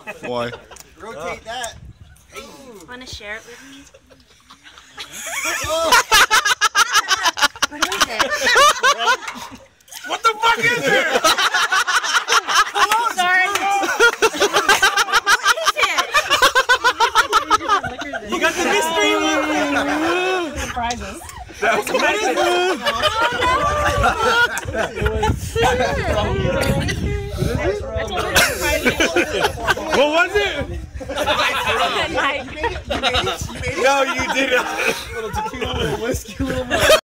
Why? Rotate that. Want to share it with me? What is it? What the fuck is it? Sorry. You got the mystery one. Surprises. That's amazing. What was it? Mike. No, you didn't. Little tequila, little whiskey, little more.